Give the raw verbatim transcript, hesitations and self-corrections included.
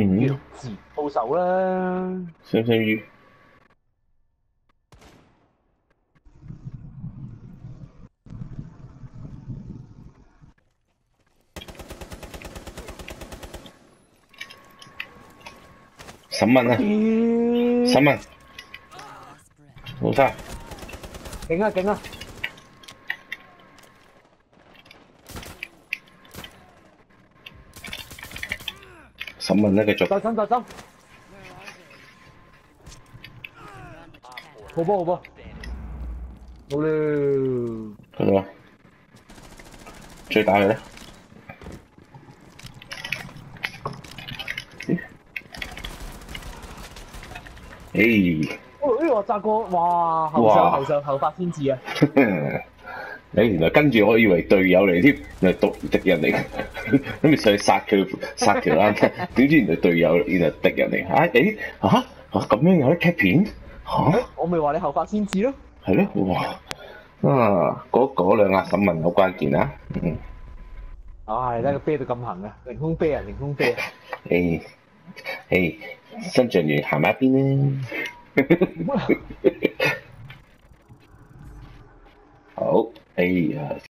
嗯， 弱智報仇啦！ 相相於十蚊啊！十蚊，冇晒。 勁啊勁啊！ 十蚊啦，繼續。 再針再針，好波好波，好啦！ 嗰度啊，追打佢啦！咦？ 哎呀，扎過，哇！後上後上後發先至啊！ 你原來跟住我以為隊友嚟添，原來敵敵人嚟，咁咪上去殺佢殺條啱，點知原來隊友，原來敵人嚟。啊誒嚇嚇咁樣有得劇片嚇？ 我咪話你後發先至咯。 係咯，哇！啊，嗰嗰兩下審問好關鍵啊！嗯。 唉，睇個啤到咁行啊！凌空啤啊，凌空啤啊！ 誒誒，新象園行埋一邊啦。好，哎呀〜